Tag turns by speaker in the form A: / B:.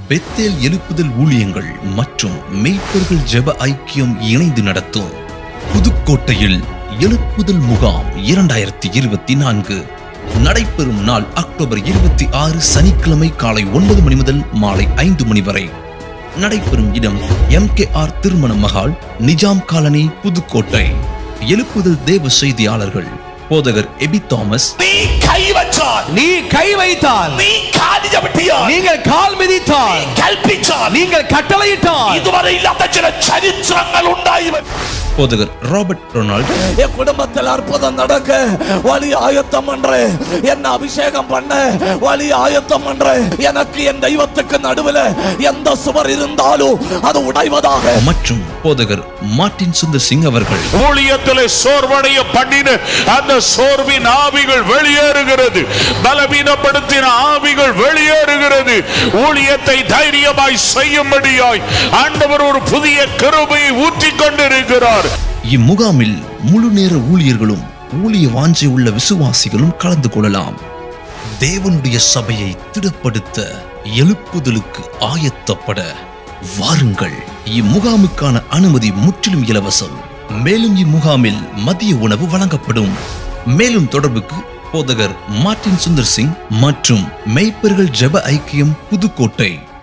A: Bethel எழுப்புதல் ஊழியங்கள் மற்றும் மெய்ப்பர்கள் ஜெப ஐக்கியம் இணைந்து நடத்தும் புதுக்கோட்டையில் எழுப்புதல் முகாம் 2024 நடைபெறும் நாள் அக்டோபர் 26 சனிக்கிழமை காலை 9 மணி முதல் மாலை 5 மணி வரை. நடைபெறும் இடம் MKR திருமண மகால், நிஜாம் காலனி, புதுக்கோட்டை. எழுப்புதல் தேவ செய்தியாளர்கள் போதகர் எபி தாமஸ்.
B: நீ கை வைத்தால், நீங்கள் கால் மிதித்தால், நீங்கள் கட்டளையிட்டால்
C: இதுவரை இல்லாத சில சரித்திரங்கள் உண்டாயின.
A: போதகர் ராபர்ட் ரொனால்ட்.
C: என் குடும்பத்தில் அற்புதம் நடக்க வழி ஆயத்தம் பண்ற, என்ன அபிஷேகம் பண்ண வழி ஆயத்தம் பண்ற, எனக்கு என் தெய்வத்துக்கு நடுவில் எந்த சுவர் இருந்தாலும் அது உடைவதாக.
A: மற்றும் போதகர் மார்ட்டின் சுந்தர் சிங் அவர்கள்.
D: ஊழியத்திலே சோர்வடைய பண்ணின அந்த சோர்வின் ஆவிகள் வெளியேறுகிறது, பலவீனப்படுத்தின ஆவிகள் வெளியேறுகிறது. ஊழியத்தை தைரியமாய் செய்யும்படியாய் ஆண்டவர் ஒரு புதிய கிருபையை ஊற்றிக் கொண்டிருக்கிறார்.
A: இம்முகாமில் முழு நேர ஊழியர்களும் ஊழிய வாஞ்சை உள்ள விசுவாசிகளும் கலந்து கொள்ளலாம். தேவனுடைய சபையை திடப்படுத்த எழுப்புதலுக்கு ஆயத்தப்பட வாருங்கள். இம்முகாமுக்கான அனுமதி முற்றிலும் இலவசம். மேலும் இம்முகாமில் மதிய உணவு வழங்கப்படும். மேலும் தொடர்புக்கு போதகர் மார்ட்டின் சுந்தர் சிங் மற்றும் மெய்ப்பர்கள் ஜெப ஐக்கியம், புதுக்கோட்டை.